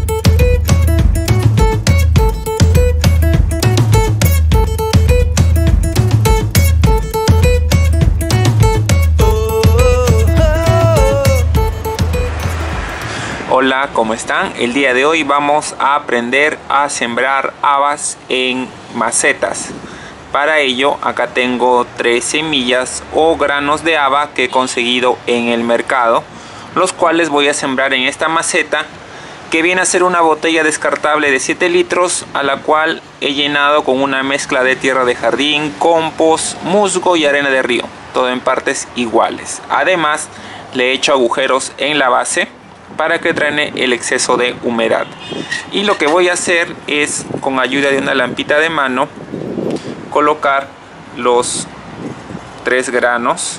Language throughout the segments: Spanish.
Hola, ¿cómo están? El día de hoy vamos a aprender a sembrar habas en macetas. Para ello, acá tengo 3 semillas o granos de haba que he conseguido en el mercado, los cuales voy a sembrar en esta maceta, que viene a ser una botella descartable de 7 litros, a la cual he llenado con una mezcla de tierra de jardín, compost, musgo y arena de río, todo en partes iguales. Además, le he hecho agujeros en la base para que drene el exceso de humedad. Y lo que voy a hacer es, con ayuda de una lampita de mano, colocar los 3 granos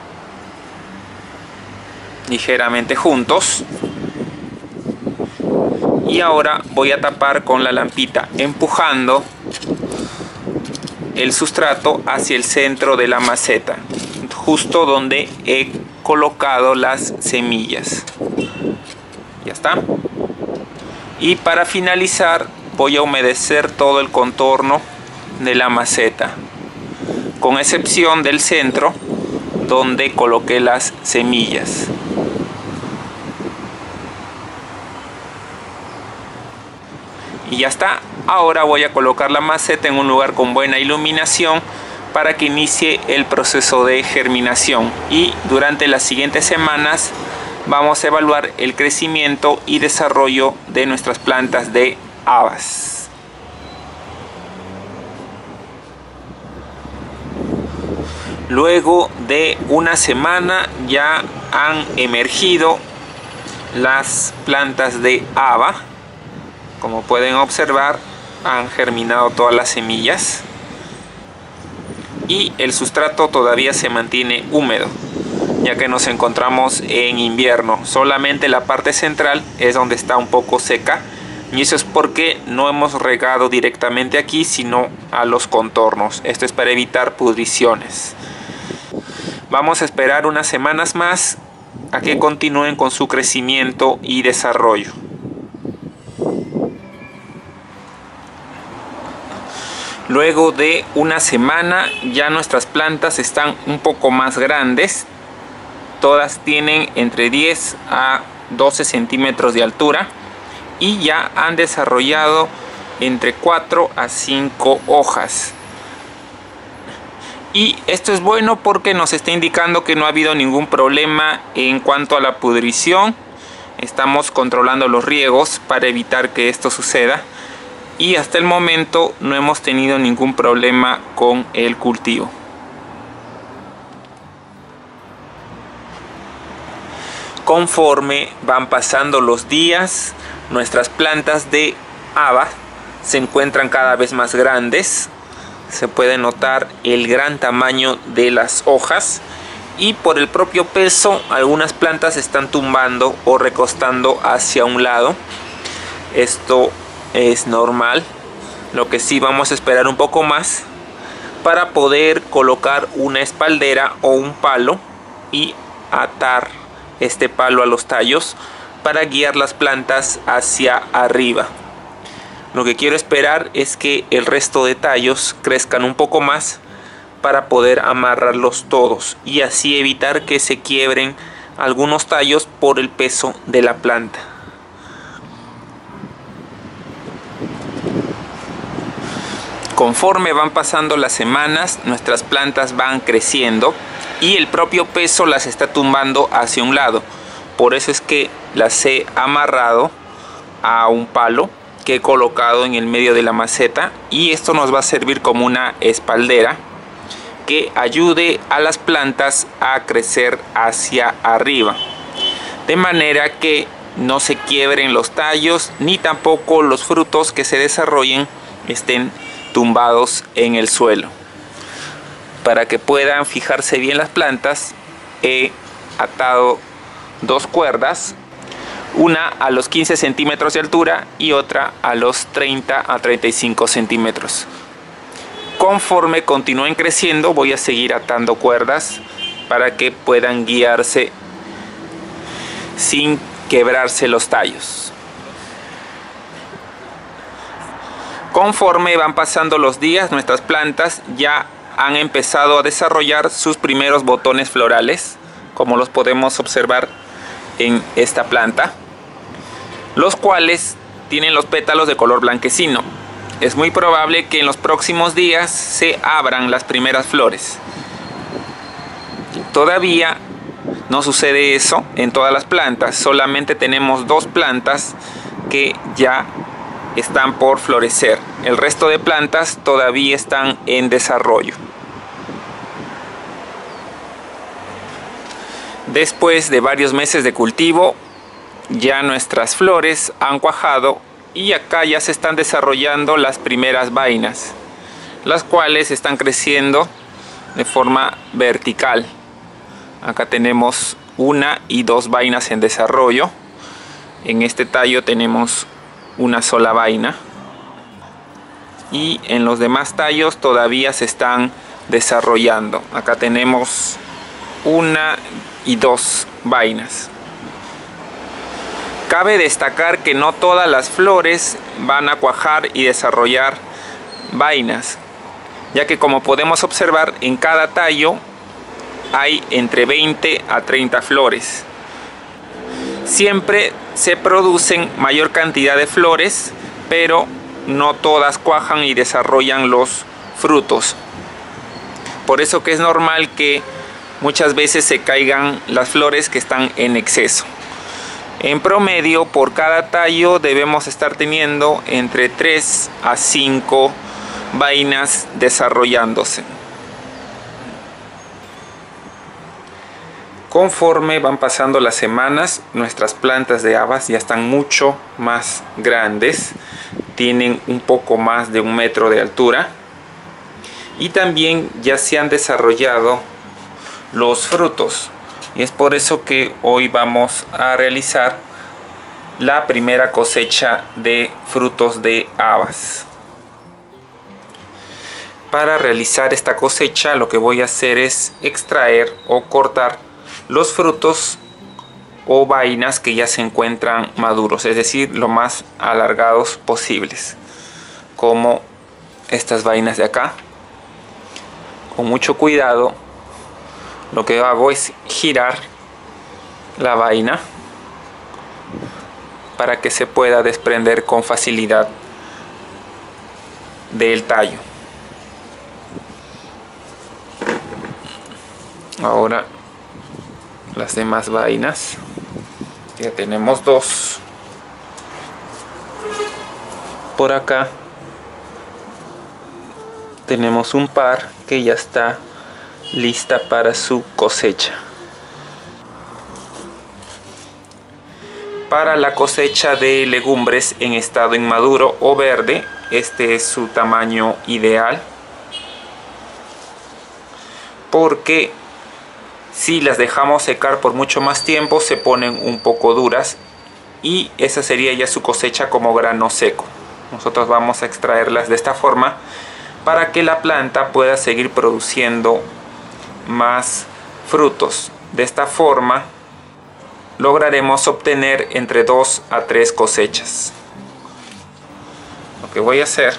ligeramente juntos. Y ahora voy a tapar con la lampita, empujando el sustrato hacia el centro de la maceta, justo donde he colocado las semillas. Ya está. Y para finalizar, voy a humedecer todo el contorno de la maceta, con excepción del centro donde coloqué las semillas. Y ya está. Ahora voy a colocar la maceta en un lugar con buena iluminación para que inicie el proceso de germinación, y durante las siguientes semanas vamos a evaluar el crecimiento y desarrollo de nuestras plantas de habas. Luego de una semana ya han emergido las plantas de haba. Como pueden observar, han germinado todas las semillas y el sustrato todavía se mantiene húmedo, ya que nos encontramos en invierno. Solamente la parte central es donde está un poco seca, y eso es porque no hemos regado directamente aquí, sino a los contornos. Esto es para evitar pudriciones. Vamos a esperar unas semanas más a que continúen con su crecimiento y desarrollo. Luego de una semana ya nuestras plantas están un poco más grandes. Todas tienen entre 10 a 12 centímetros de altura y ya han desarrollado entre 4 a 5 hojas. Y esto es bueno porque nos está indicando que no ha habido ningún problema en cuanto a la pudrición. Estamos controlando los riegos para evitar que esto suceda. Y hasta el momento no hemos tenido ningún problema con el cultivo. Conforme van pasando los días, nuestras plantas de haba se encuentran cada vez más grandes. Se puede notar el gran tamaño de las hojas, y por el propio peso algunas plantas se están tumbando o recostando hacia un lado. Esto es normal. Lo que sí, vamos a esperar un poco más para poder colocar una espaldera o un palo y atar este palo a los tallos para guiar las plantas hacia arriba. Lo que quiero esperar es que el resto de tallos crezcan un poco más para poder amarrarlos todos y así evitar que se quiebren algunos tallos por el peso de la planta. Conforme van pasando las semanas, nuestras plantas van creciendo y el propio peso las está tumbando hacia un lado. Por eso es que las he amarrado a un palo que he colocado en el medio de la maceta, y esto nos va a servir como una espaldera que ayude a las plantas a crecer hacia arriba, de manera que no se quiebren los tallos ni tampoco los frutos que se desarrollen estén tumbados en el suelo. Para que puedan fijarse bien las plantas, he atado 2 cuerdas, una a los 15 centímetros de altura y otra a los 30 a 35 centímetros. Conforme continúen creciendo, voy a seguir atando cuerdas para que puedan guiarse sin quebrarse los tallos. Conforme van pasando los días, nuestras plantas ya han empezado a desarrollar sus primeros botones florales, como los podemos observar en esta planta, los cuales tienen los pétalos de color blanquecino. Es muy probable que en los próximos días se abran las primeras flores. Todavía no sucede eso en todas las plantas, solamente tenemos 2 plantas que ya están por florecer. El resto de plantas todavía están en desarrollo. Después de varios meses de cultivo, ya nuestras flores han cuajado y acá ya se están desarrollando las primeras vainas, las cuales están creciendo de forma vertical. Acá tenemos 1 y 2 vainas en desarrollo. En este tallo tenemos una sola vaina y en los demás tallos todavía se están desarrollando. Acá tenemos 1 y 2 vainas. Cabe destacar que no todas las flores van a cuajar y desarrollar vainas, ya que como podemos observar en cada tallo hay entre 20 a 30 flores. Siempre se producen mayor cantidad de flores, pero no todas cuajan y desarrollan los frutos. Por eso que es normal que muchas veces se caigan las flores que están en exceso. En promedio, por cada tallo debemos estar teniendo entre 3 a 5 vainas desarrollándose. Conforme van pasando las semanas, nuestras plantas de habas ya están mucho más grandes, tienen un poco más de 1 metro de altura y también ya se han desarrollado los frutos. Y es por eso que hoy vamos a realizar la primera cosecha de frutos de habas. Para realizar esta cosecha, lo que voy a hacer es extraer o cortar los frutos o vainas que ya se encuentran maduros, es decir, lo más alargados posibles, como estas vainas de acá. Con mucho cuidado, lo que hago es girar la vaina para que se pueda desprender con facilidad del tallo. Ahora las demás vainas, ya tenemos 2 por acá, tenemos un par que ya está lista para su cosecha. Para la cosecha de legumbres en estado inmaduro o verde, este es su tamaño ideal, porque si las dejamos secar por mucho más tiempo se ponen un poco duras y esa sería ya su cosecha como grano seco. Nosotros vamos a extraerlas de esta forma para que la planta pueda seguir produciendo más frutos. De esta forma lograremos obtener entre 2 a 3 cosechas. Lo que voy a hacer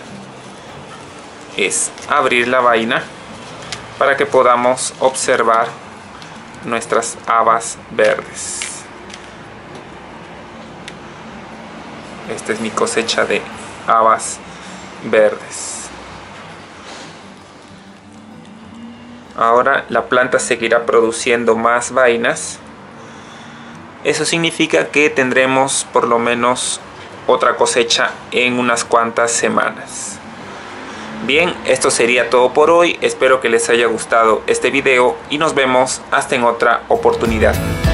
es abrir la vaina para que podamos observar nuestras habas verdes. Esta es mi cosecha de habas verdes. Ahora la planta seguirá produciendo más vainas. Eso significa que tendremos por lo menos otra cosecha en unas cuantas semanas. Bien, esto sería todo por hoy. Espero que les haya gustado este video y nos vemos hasta en otra oportunidad.